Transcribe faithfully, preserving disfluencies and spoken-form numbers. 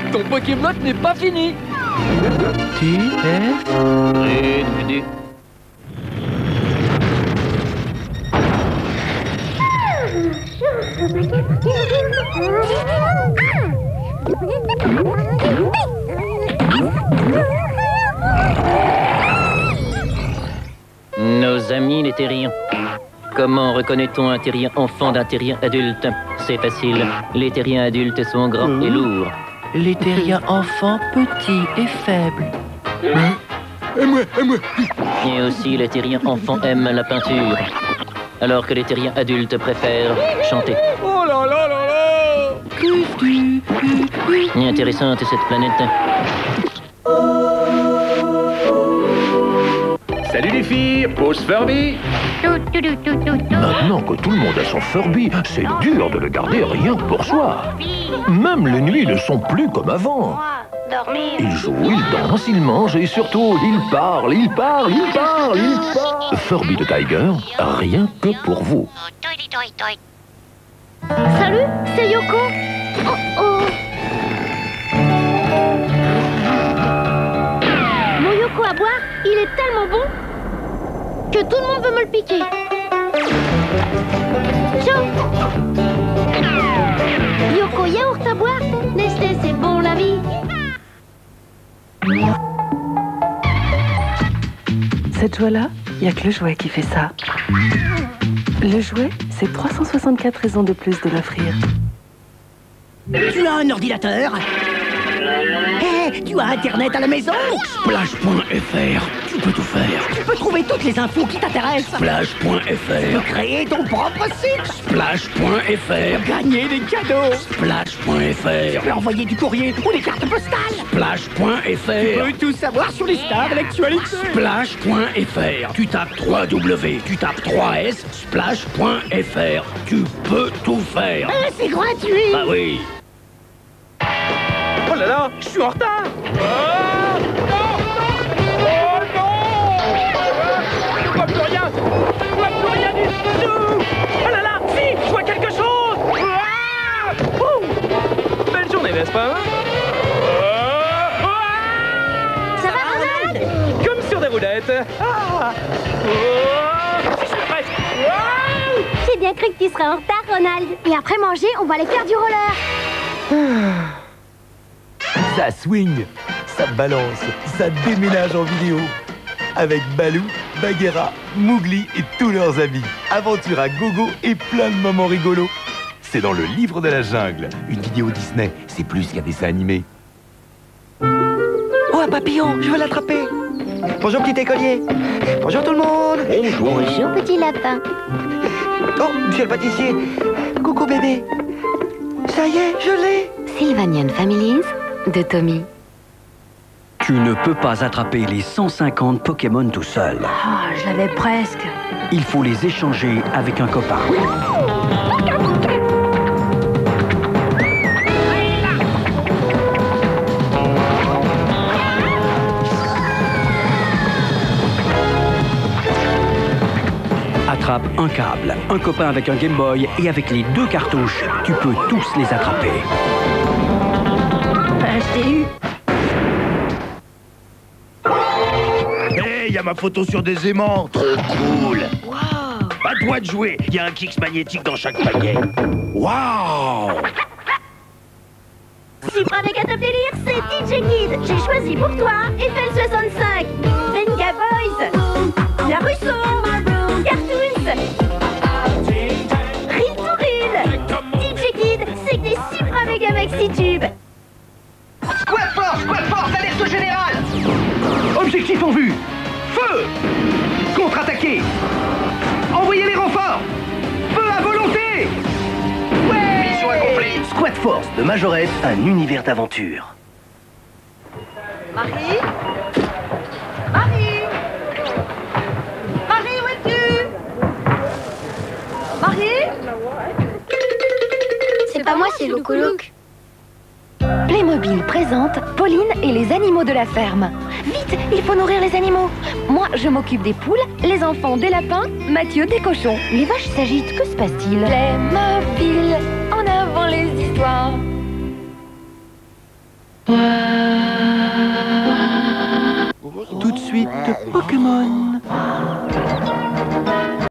Ton Pokémon n'est pas fini. T F Rédu. Nos amis les terriens. Comment reconnaît-on un terrien enfant d'un terrien adulte? C'est facile. Les terriens adultes sont grands et lourds. Les terriens enfants petits et faibles. Hein? Et moi, et moi. Et aussi les terriens enfants aiment la peinture. Alors que les terriens adultes préfèrent chanter. Oh là là là là. Intéressante cette planète. Salut les filles, pause Furby. Maintenant que tout le monde a son Furby, c'est dur de le garder rien que pour soi. Même les nuits ne sont plus comme avant. Il joue, il danse, il mange et surtout, il parle, il parle, il parle, il parle. Furby de Tiger, rien que pour vous. Salut, c'est Yoko. Oh oh. Mon Yoko à boire, il est tellement bon que tout le monde veut me le piquer. Ciao. Yoko yaourt à boire, Nestlé c'est bon la vie. Cette joie-là, il n'y a que le jouet qui fait ça. Le jouet, c'est trois cent soixante-quatre raisons de plus de l'offrir. Tu as un ordinateur? Hé, tu as Internet à la maison? Splash point F R, tu peux tout faire. Tu peux trouver toutes les infos qui t'intéressent. Splash point F Tu peux R, créer ton propre site. Splash point F R, Gagner des cadeaux. Splash point F Tu R, peux envoyer du courrier ou des cartes postales. Splash point F Tu R, peux tout savoir sur les stars de l'actualité. Splash point F R. Tu tapes trois W, tu tapes trois S, Splash point F R. Tu peux tout faire. Ah, c'est gratuit. Ah oui. Oh là là, je suis en retard. Oh non, non. Oh non. Je vois plus rien. Je vois plus rien du tout. Oh là là, si, je vois quelque chose. Ah. Ouh. Belle journée, n'est-ce pas? Ça va, Ronald? Comme sur des roulettes. Ah. Oh. Je suis presque. Wow. J'ai bien cru que tu serais en retard, Ronald. Et après manger, on va aller faire du roller. Ça swing, ça balance, ça déménage en vidéo. Avec Balou, Bagheera, Mowgli et tous leurs amis. Aventure à gogo et plein de moments rigolos. C'est dans le livre de la jungle. Une vidéo Disney, c'est plus qu'un dessin animé. Oh, un papillon, je veux l'attraper. Bonjour, petit écolier. Bonjour, tout le monde. Bonjour. Bonjour, petit lapin. Oh, monsieur le pâtissier. Coucou, bébé. Ça y est, je l'ai. Sylvanian Families de Tommy. Tu ne peux pas attraper les cent cinquante Pokémon tout seul. Ah, je l'avais presque. Il faut les échanger avec un copain. Attrape un câble, un copain avec un Game Boy et avec les deux cartouches, tu peux tous les attraper. Je t'ai eu. Hé, il y a ma photo sur des aimants. Trop cool. Wow. À toi de jouer. Il y a un Kix magnétique dans chaque panier. Waouh. Super méga top délire, c'est D J Kid. J'ai choisi pour toi Eiffel soixante-cinq, Venga Boys, La Russo, Cartoons, Reel to Reel. D J Kid, c'est que des super méga maxi tubes. Squad Force, Squad Force, alerte générale. Objectif en vue. Feu. Contre-attaquer. Envoyez les renforts. Feu à volonté. Ouais. Mission accomplie. Squad Force de Majorette, un univers d'aventure. Marie Marie Marie, où es-tu? Marie? C'est pas moi, c'est Loco Look. Playmobil présente Pauline et les animaux de la ferme. Vite, il faut nourrir les animaux. Moi, je m'occupe des poules, les enfants des lapins, Mathieu des cochons. Les vaches s'agitent, que se passe-t-il? Playmobil, en avant les histoires. Tout de suite, Pokémon.